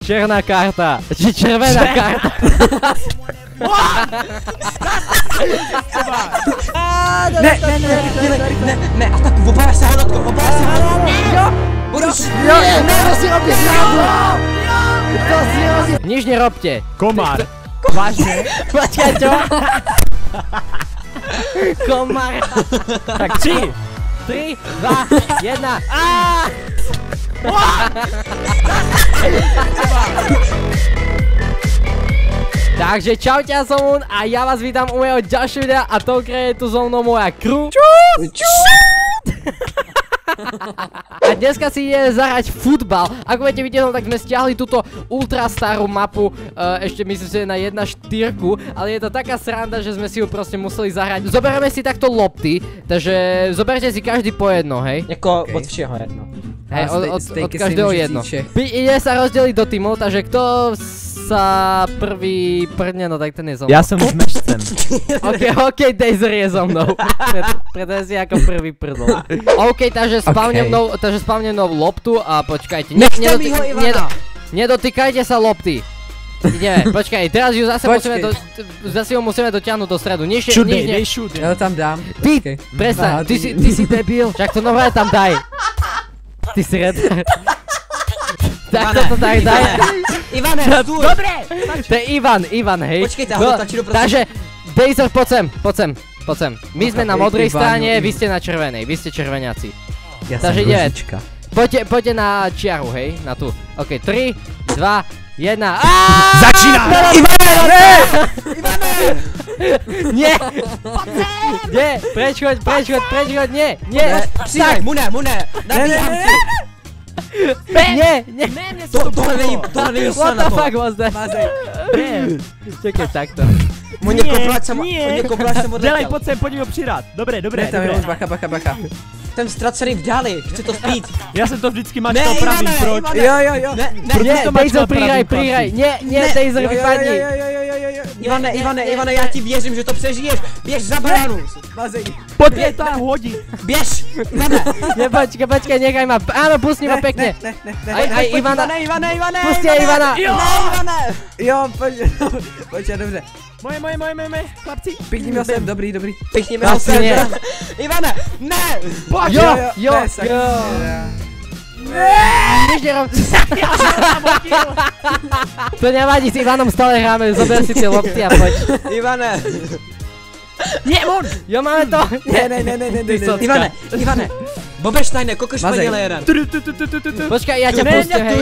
Černá karta. Či červená karta. Ne, ataku, obávaš se Hanatko, obávaš se Hanatko. Jo, ne, to si robíš srandu. To si robíš. Nič nerobte. Komár. Vážne? Počkaj, čo? Komár. Tak 3, 3, 2, 1. Aaaa! Takže čaute, ja som Un a ja vás vítam u mojho ďalšieho videa a tentokrát je tu so mnou moja crew. A dneska si ideme zahrať futbal. Ako budete vidieť, tak sme stiahli túto ultra starú mapu, ešte myslím si na 1.4, ale je to taká sranda, že sme si ju proste museli zahrať. Zoberieme si takto lopty, takže zoberte si každý po jedno, hej? Jako od všeho jedno. Hej, od každého jedno. Ide sa rozdeliť do tímov, takže kto sa prvý prdne, no tak ten je so mnou. Ja som s mešcem. OK, Dazer je so mnou. Pretože si ako prvý prdol. OK, takže spavnem novú loptu a počkajte. Nechte mi ho, Ivana! Nedotýkajte sa lopty. Ideme, počkaj, teraz ju zase musíme dotiahnuť do stredu. Šudej, dej šudej. Ja ho tam dám. Ty, prestaň, ty si debil. Však to nové tam daj. Ty si red. Tak toto tak daj. Ivane, stůj! Dobre! To je Ivan, hej. Počkejte, ho tačínu prosím. Takže, Dazer, poď sem. My sme na modrej strane, vy ste na červenej, vy ste červeniaci. Ja som rožička. Poďte na čiaru, hej, na tu. OK, 3, 2, 1. Začíná! Ivane! Nie! Nie, preč choď, nie! Přijaj, mune, nabíhám si. Nie! Tohle není What the strana to. fuck was that? Čekaj, takto. Oni kopláč jsem odletěl. Dělej, pojď sem, pojď mi ho přidat. Dobré. Bacha. Jsem ztracený v dáli, chci to spít. Já jsem to vždycky mačkal pravým, proč? Jo. Nie, Dazer, prihraj. Nie, Dazer, vypadni. Ivane, já ti věřím, že to přežiješ. Běž za bránu. Pojď mě to hodit. Běž, Ivane. Ne, počkaj, nechaj ma. Áno, pustni ma pekne. Aj Ivana. Ivane. Pusti aj Ivana. Jo, pojď, dobře. Moje, chlapci. Pěkně ho sem, dobrý. Pěkně ho sem. Ivane, ne. Jo. Nič nerob. To nevadí, s Ivanom stále hráme, zober si tie lopty a poď. Ivane. Nie, on. Jo, máme to. Ne. Ivane. Bobeštajne, kokoš paděle jeden. Počkaj, ja ťa pustím, hej.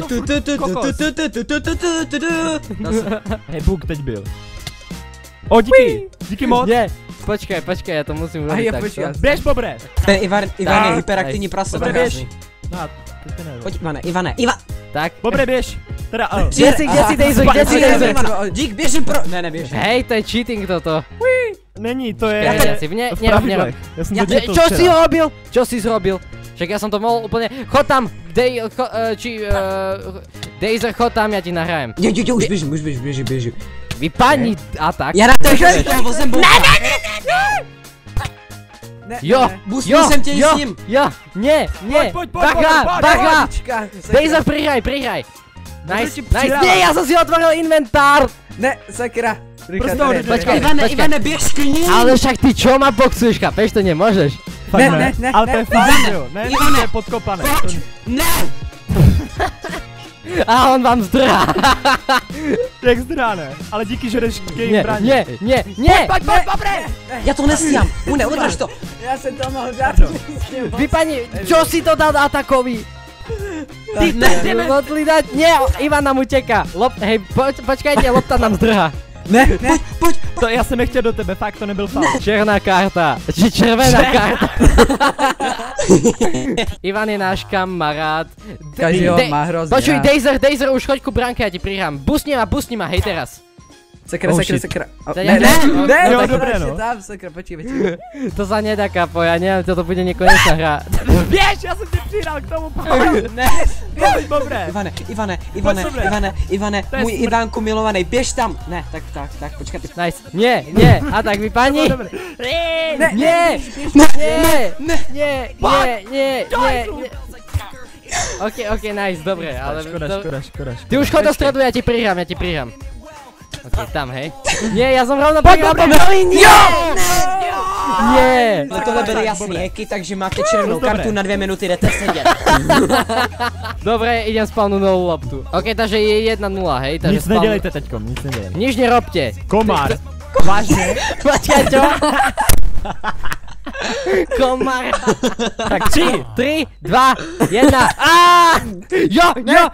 Hej, Bůh teď byl. O, díky moc. Nie, počkaj, ja to musím urobiť takto. Běž, Bobre. Ten Ivan je hyperaktivní prase, Bobre, tak běž. krásný. Pojď, Ivane. Tak. Bobre, běž. Teda, Kde si Dazer? Dík, běžím pro... Ne, běžím. Hej, to je cheating toto. Není, to je... Nerob. Já jsem to četl Čo včera. si robil? Čo si zrobil? Však ja som to mohol úplne... Chod tam! Dazer, chod tam, ja ti nahrajem. Jo, už běžím. Vypadni a tak. Já na to vozem boucha. Ne. Jo, nie, Pojď, bacha. Dazer, prihraj. Nice, nie, ja som si otvoril inventár. Ne, sakra. Počkaj. Ivane, běž skryní. Ale však ty čo ma boxuješ, chápeš, to nemôžeš. Ne, ale to je fakt, jo. Ne, to je podkopané. Ne. A on vám zdrhá. Jak zdrhá, ne? Ale díky, že jdeš k jejím braní. Nie. Pojď, Bobre! Já to nestíhám. Mune, udrž to. Já jsem to mohl dát. Vypadni, čo si to dal atakovi? Ty ne. Nie, Ivan nám uteká. Hej, počkajte, lopta nám zdrhá. Ne, pojď. To já jsem nechtěl do tebe, fakt to nebyl faul. Černá karta. Či červená karta. Ivan je náš kamarád. Každý ho má hrozně. Počuj, Dazer, už choď ku bránke, ja ti prihrám. Busni ma, hej teraz. Sakra. Ne, jo, dobré, no. Tam, sakra, počkej. To sa nedá, kapo, ja neviem, toto bude nekonečná hra. Běž, já jsem tě přidal k tomu. Ne. Pojď, Bobre. Ivane, můj Ivánku milovaný, běž tam. Ne, tak, počkej. Nice. Nie, a tak vypadni. Nie. Ok, nice, dobre, ale... Škoda. Ty už chod do stredu, ja ti prihrám. Ok, tam, hej. Nie, ja som rovno prihral po Nie! Nie! No tohle byly jasný hacky, takže máte červenou kartu, na 2 minuty jdete sedět. Dobre, idem spawnu novú loptu. Ok, takže je 1-0, hej, takže Nic nedělejte teďkom, nic nedělejte. Nič nerobte. Komár. Vážně? Počkaj, čo? Komár. Tak 3, 3, 2, 1. Jo,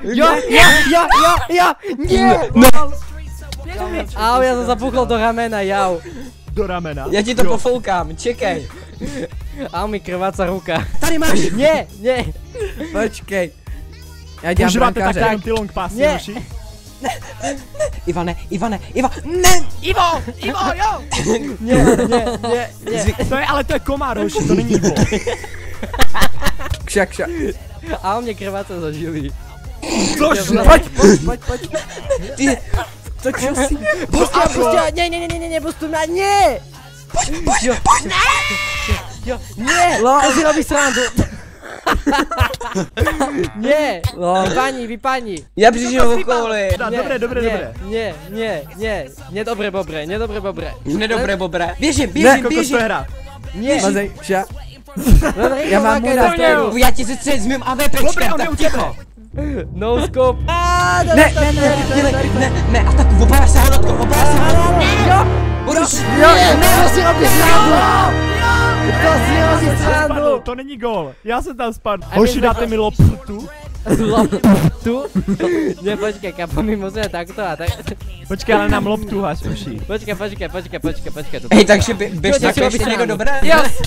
nie! Au, ja som zapuchol do ramena, jau. do ramena. Já ti to pofoukám, čekej. Au mi krváca ruka. Tady máš. Nie. Počkej. Já dělám Užíváte tak brankáře. jenom ty long passy, Ne. Joši? Ivane, ne! Ivo, jo! Nie. To je komár, Joši, to není Ivo. Kša. Au mě krváca za žily. Cože? Pojď. Ty, to čo si? Pustia, nie, pustu mňa, nie! Pojď, Jo, nie! To si robí srandu. Nie, vypani. Já přišel v okolí. Dobré. Nie, dobre, bobre. Nedobré, bobre. Běžím. Kokos to je hra. Nie. Mazej, kša. Já mám mu na stejnu. Já ti se s mým AVPčkem, Dobré, on je tak u tebe. ticho. No scope. Ne, a tak obrá se hanotko, Jo, Budeš. to si robí srandu. To není gól, já jsem tam spadl. Hoši, dáte mi loptu? Loptu? Ne, počkej, kapo, my musíme takto a tak. Počkej, ale nám loptu haš, Hoši. Počkej. Hej, takže běž tak ještě někdo dobré? Yes!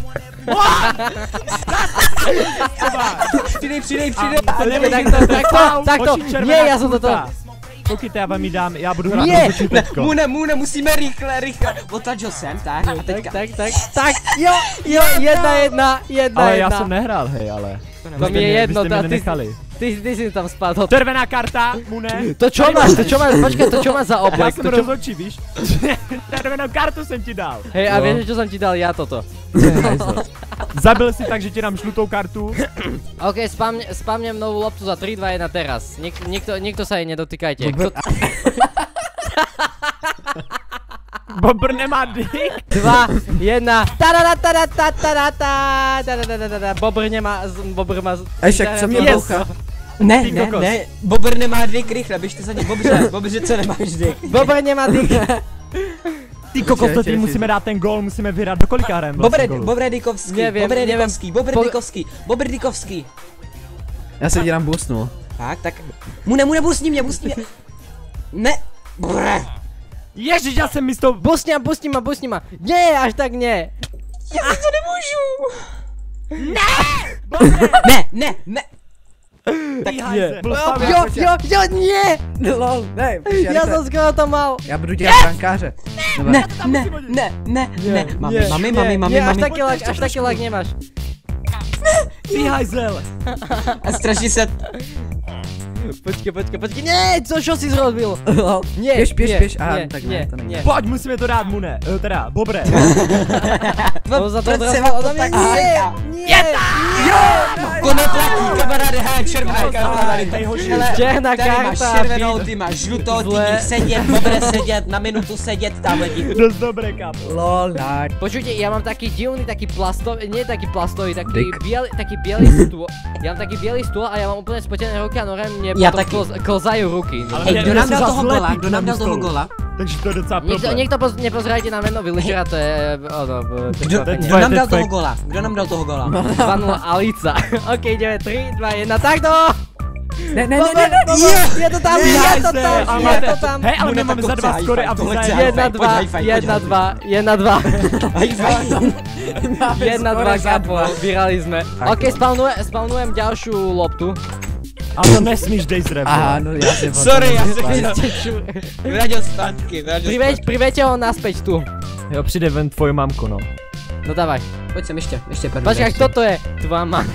Přidej. Takto. Nie, já jsem toto. Pokud já vám ji dám, já budu hrát Nie. rozhodčí teďko. Mune, musíme rychle. Otačil jsem, tak. A teďka. Tak, jo, 1-1. Ale já jsem nehrál, hej, ale. To mi je jedno, vy jste mě nenechali. ty si tam spadl. Červená karta, Mune. To čo máš za Já oblek? jsem rozhodčí, víš? Červenou kartu jsem ti dal. Hej, a vieš, čo som ti dal ja toto? Zabil si tak, že ti dám žlutou kartu. Ok, spamnem novú loptu za 3, 2, 1 teraz. Nikto sa jej nedotýkajte. Bobr nemá dick. 2, 1. Bobr má... Však co mě bouchá? Ne. Bobr nemá dick, rychle, běžte za ně, Bobře, co nemáš dick? Bobr nemá dick. Ty kokos, to tím musíme dát ten gól, musíme vyhrát. Do kolika hrajeme vlastně gólu? Bobr Dikovský. Já se dělám busnu. Tak. Mune, busni mě. Ne. Bre. Ježiš, já jsem místo... Busni ma. Nie, až tak nie. Já to nemůžu. Ne. Tak je. Jo, nie. Lol, ne, Ja som skoro to mal. já budu dělat brankáře. Ne. Mami. Nie, až taký lag nemáš. Ty hajzel. A straší se. Počkej, nie, čo si zrobil? Lol, Nie, běž, aha, nie, tak nie, ne, to není. nie. Pojď, musíme to dát, Mune. Teda, Bobre. On za to Proč se odrazil vám odo to mě, tak nie. Kone platí, kamaráde, hele, červená karta. Hej, Hoši. Černá Tady máš karta. červenou, ty máš žlutou, ty Zle. jdeš sedět, Bobre sedět, na minutu sedět, tamhle ti. Dost dobré, kápo. Lol, daj. Počujte, ja mám taký divný, taký plastový, nie taký plastový, taký Dick. biely stôl. Ja mám taký biely stôl a ja mám úplne spotené ruky a norem mne Ja potom taky. klzajú ruky. Ale Hej, mě- kdo mě nám se dal toho zaslepí gola? k Kdo nám tomu dal toho stolu. gola? Takže to je docela problém. Niekto nepozerajte na meno villagera, to je... Kdo nám dal toho gola? Kdo nám dal toho gola? 2-0 Alica. Ok, ideme 3, 2, 1, takto! Ne, Je to tam! Hej, ale my máme za 2 skory a vy za 1, 2, 1, 2, kapo, vyhrali sme. Ok, spawnujem ďalšiu loptu. A to nesmíš, dej zrebu. aha, no já se Sorry, já Vy jsem ste ču... vradil zpátky. Priveďte ho naspäť tu. Jo, přijde ven tvoju mamku, no. No dávaj. Pojď sem ještě první. Počkaj, toto je tvoja ma.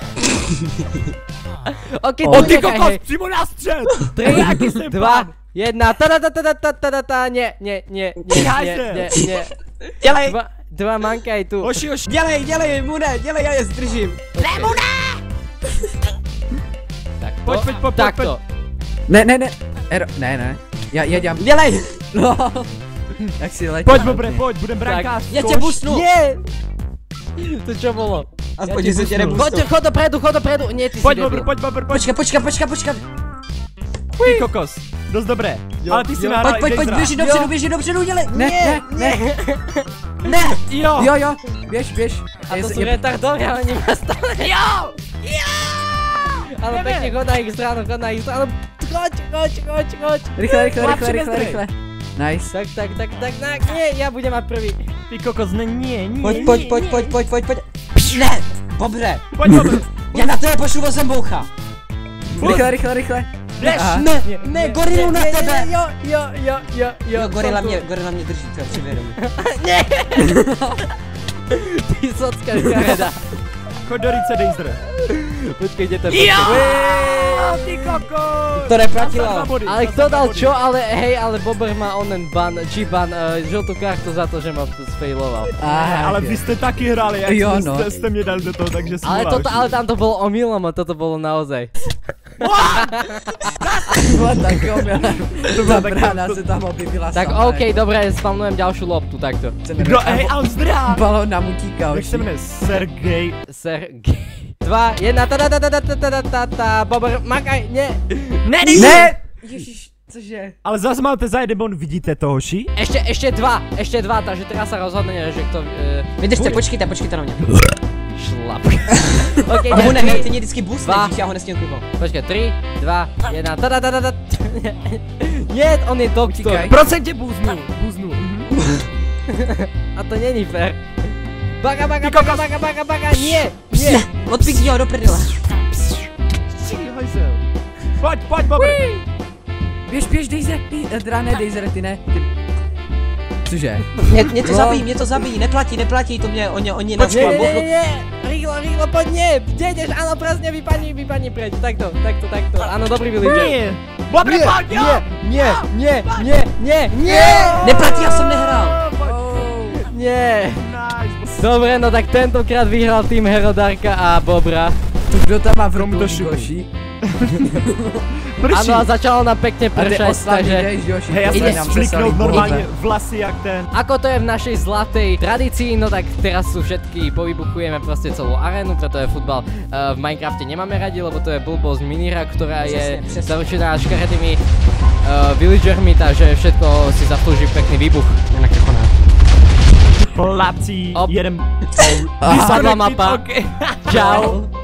Ok, O tu ty nechaj, kokos, hej. přímo na střed. 3, 2, 1, nie, Dělej, dva mankaj tu. Hoši, dělej, Mune, já je zdržím. Pojď. Takto. Ne. Ne. Já dělám. Dělej! No. Jak si letí. Pojď, Bobre, pojď, budem brankář. Já tě busnu! Nie! To čo bolo? Aspoň, že se tě nebusnu. Chod dopredu. Nie, ty si Pojď, debil. Bobr, pojď. Počkej. Ty kokos. Dost dobré. Ale ty si nahrál Pojď, běži dopředu, dělej! Ne. Jo. Jo. Běž. A to sú retardovia, oni ma stále... Jo! Ale pekne, chod na ich stranu. Choď. Rychle. Nice. Tak, nie, ja budem mať prvý. Ty kokos, nie. Pojď. Ne! Bobře! Pojď, Bobr. Já na tebe pošlu vozem boucha! Rychle. Aha. Ne, gorilu na tebe! Jo, Gorila mě drží, to je přivědomí. Ty socka škareda. Choď do Rice Dazer. Počkej, kde to je? Jo! Ty kokos. To neplatilo. Ale kto dal čo? Ale hej, ale Bobr má onen ban, žltú kartu za to, že ma sfailoval. Ale vy jste taky hráli, jak Jo, no. jste mě dali do toho, takže Ale smůla. ale tam to bolo omylom a toto bolo naozaj. To byla brána, se tam objevila Tak sama, OK, dobre, spamnujem ďalšiu loptu, takto. Kdo, hej, a on zdrhá. Balón nám utíká Jak se jmenuje? Sergej. Sergej. 2, 1, Bobr, makaj, nie. Ne! Ježiš, cože? Ale zase máte za jeden bon, vidíte to, hoši? Ešte dva, takže teraz sa rozhodne, že kto... Vydržte, počkejte na mě. Šlap. OK, A mu ne, ty mě vždycky boostneš, když já ho nesmím klipo. Počkej, 3, 2, 1, Nie, on je doktor. Utíkaj. Procentě bůznu. A to není fér. Baga, nie. Odpíkni ho do prdele. Pojď, Bobr. Běž, Dazer, Dazer, ty ne. Cože? Mě to zabíjí, neplatí, to mě, oni na školu bouchnou. Rýchlo, poď, nie. Kde ideš? Áno, presne, vypadni preč. Takto. Áno, dobrý villager. Bobr, pojď, jo. Nie. Neplatí, já jsem nehrál. Nie. Nice. Dobre, no tak tentokrát vyhral tým Herodarka a Bobra. Kdo tam má v Komu to ruku šup? Goši? Prší. Áno, a začalo nám pekne A ty pršať, oslavný takže... jdeš, Joši. Hej, já Ide- jsem fliknout normálně vlasy jak ten. Ako to je v našej zlatej tradícii, no tak teraz sú všetky, povybuchujeme proste celú arénu, pretože futbal v Minecrafte nemáme radi, lebo to je blbosť minihra, ktorá je Přesně. zaručená škaredými villagermi, takže všetko si zaslúži pekný výbuch. Chlapci, Op. jeden... Vysadla mapa. Okay. Čau.